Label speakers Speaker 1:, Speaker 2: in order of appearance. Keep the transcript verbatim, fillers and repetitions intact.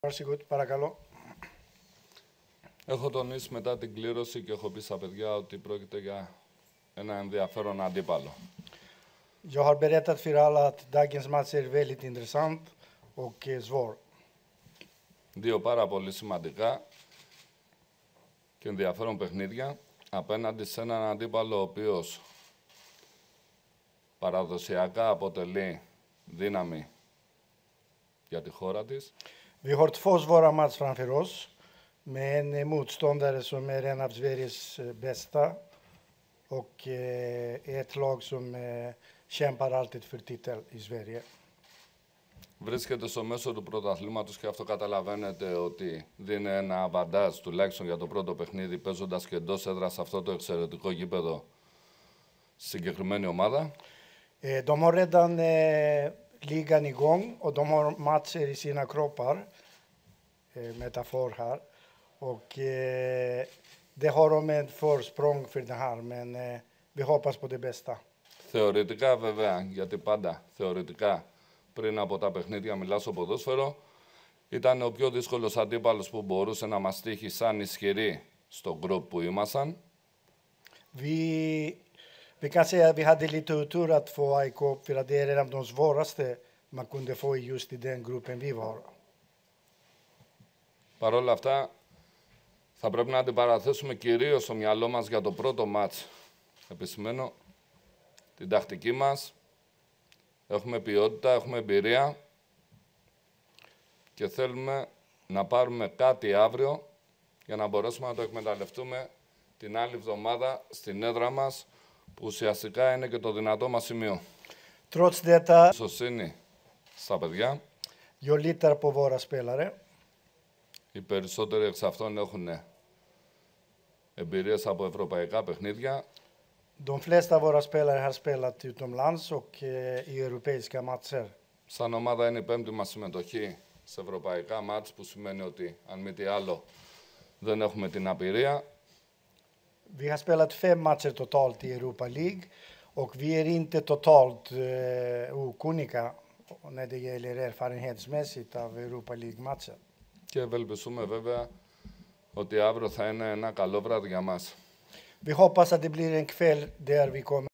Speaker 1: Varsågod, παρακαλώ.
Speaker 2: Έχω tonnίσει μετά την κλήρωση και έχω πει στα παιδιά ότι πρόκειται για ένα ενδιαφέρον αντίπαλο.
Speaker 1: Jag har berättat för alla att dagens match är väldigt intressant och svår.
Speaker 2: Δύο πάρα πολύ σημαντικά και ενδιαφέρον παιχνίδια απέναντι σε έναν αντίπαλο ο οποίος παραδοσιακά αποτελεί δύναμη για τη χώρα της.
Speaker 1: Vi har två svåra matcher framför oss med en motståndare som är en av Sveriges bästa och ett lag som kämpar alltid för titel i Sverige.
Speaker 2: Βρίσκεται στο μέσο του πρωταθλήματος και αυτό καταλαβαίνετε ότι δίνει ένα αβαντάζ τουλάχιστον για το πρώτο παιχνίδι παίζοντας και εντός έδρας σε αυτό το εξαιρετικό γήπεδο στη συγκεκριμένη ομάδα.
Speaker 1: Eh, de har redan eh, ligan igång och de har matcher i sina kroppar, eh, metafor här. Och eh, det har de ett försprång för det här, men eh, vi hoppas på det bästa.
Speaker 2: Θεωρητικά βέβαια, γιατί πάντα θεωρητικά πριν από τα παιχνίδια μιλάω στο ποδόσφαιρο, ήταν ο πιο δύσκολος αντίπαλος που μπορούσε να μας τύχει σαν ισχυρή στο γκρουπ που ήμασταν.
Speaker 1: Vi, vi kan säga att vi hade lite otur att få A I K för att det är en av de svåraste man kunde få just i den gruppen vi var.
Speaker 2: Παρ' όλα αυτά, θα πρέπει να αντιπαραθέσουμε κυρίως στο μυαλό μας για το πρώτο μάτς. Επισημαίνω την τακτική μας. Έχουμε ποιότητα, έχουμε εμπειρία και θέλουμε να πάρουμε κάτι αύριο για να μπορέσουμε να το εκμεταλλευτούμε την άλλη εβδομάδα στην έδρα μας, που ουσιαστικά είναι και το δυνατό μας σημείο.
Speaker 1: Trots detta,
Speaker 2: Σωσύνη στα παιδιά.
Speaker 1: jag litar på våra spelare.
Speaker 2: Οι περισσότεροι εξ αυτών έχουν εμπειρίες από ευρωπαϊκά παιχνίδια.
Speaker 1: De flesta av våra spelare har spelat utomlands och eh, i europeiska matcher.
Speaker 2: Σαν ομάδα είναι η πέμπτη μας συμμετοχή σε ευρωπαϊκά μάτς, που σημαίνει ότι αν μη τι άλλο δεν έχουμε την απειρία.
Speaker 1: Vi har spelat fem matcher totalt i Europa League och vi är inte totalt eh, okunniga när det gäller erfarenhetsmässigt av Europa League-matcher.
Speaker 2: Και ευελπιστούμε βέβαια ότι αύριο θα είναι ένα καλό βράδυ για μας.
Speaker 1: Vi hoppas att det blir en kväll där vi kommer